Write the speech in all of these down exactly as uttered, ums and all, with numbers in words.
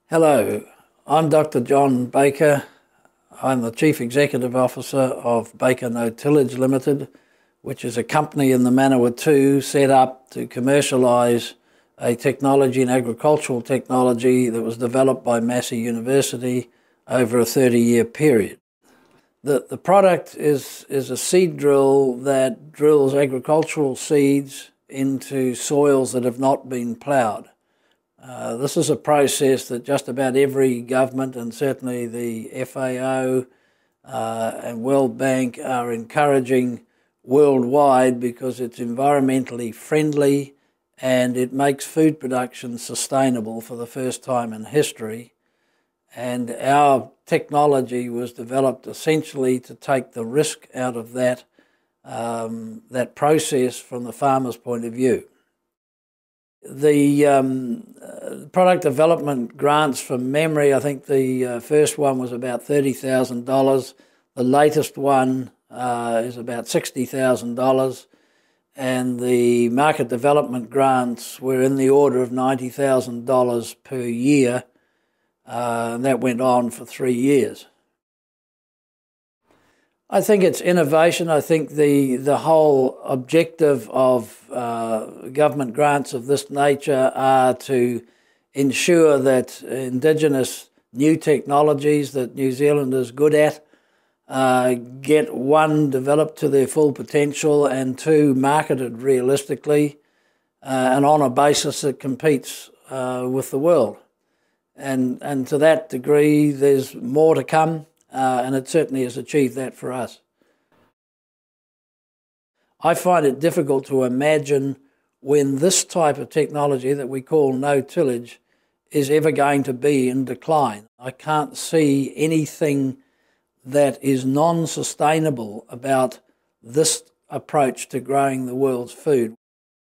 Hello, I'm Doctor John Baker. I'm the Chief Executive Officer of Baker No Tillage Ltd, which is a company in the Manawatu set up to commercialise a technology, an agricultural technology that was developed by Massey University over a thirty-year period. The, the product is, is a seed drill that drills agricultural seeds into soils that have not been ploughed. Uh, this is a process that just about every government, and certainly the F A O uh, and World Bank, are encouraging worldwide because it's environmentally friendly and it makes food production sustainable for the first time in history. And our technology was developed essentially to take the risk out of that, um, that process from the farmer's point of view. The um, uh, product development grants, from memory, I think the uh, first one was about thirty thousand dollars. The latest one uh, is about sixty thousand dollars. And the market development grants were in the order of ninety thousand dollars per year. Uh, and that went on for three years. I think it's innovation. I think the, the whole objective of uh, government grants of this nature are to ensure that indigenous new technologies that New Zealand is good at uh, get, one, developed to their full potential, and two, marketed realistically uh, and on a basis that competes uh, with the world. And, and to that degree, there's more to come. Uh, and it certainly has achieved that for us. I find it difficult to imagine when this type of technology that we call no-tillage is ever going to be in decline. I can't see anything that is non-sustainable about this approach to growing the world's food.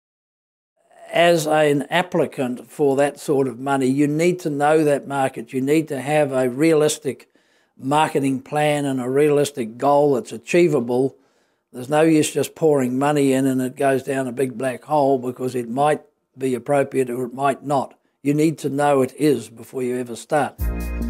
As an applicant for that sort of money, you need to know that market. You need to have a realistic marketing plan and a realistic goal that's achievable. There's no use just pouring money in and it goes down a big black hole, because it might be appropriate or it might not. You need to know it is before you ever start.